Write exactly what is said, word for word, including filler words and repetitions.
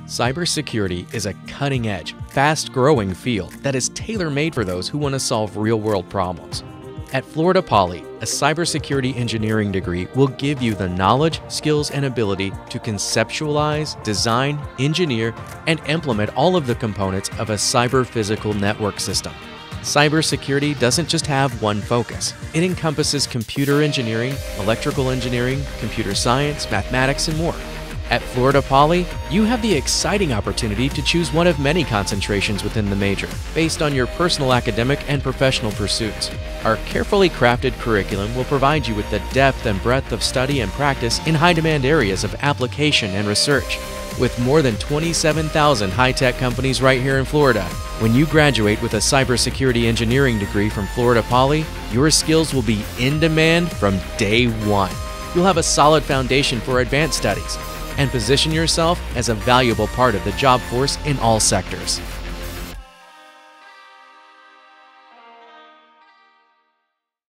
Cybersecurity is a cutting-edge, fast-growing field that is tailor-made for those who want to solve real-world problems. At Florida Poly, a cybersecurity engineering degree will give you the knowledge, skills, and ability to conceptualize, design, engineer, and implement all of the components of a cyber-physical network system. Cybersecurity doesn't just have one focus. It encompasses computer engineering, electrical engineering, computer science, mathematics, and more. At Florida Poly, you have the exciting opportunity to choose one of many concentrations within the major, based on your personal academic and professional pursuits. Our carefully crafted curriculum will provide you with the depth and breadth of study and practice in high-demand areas of application and research. With more than twenty-seven thousand high-tech companies right here in Florida, when you graduate with a cybersecurity engineering degree from Florida Poly, your skills will be in demand from day one. You'll have a solid foundation for advanced studies and position yourself as a valuable part of the job force in all sectors.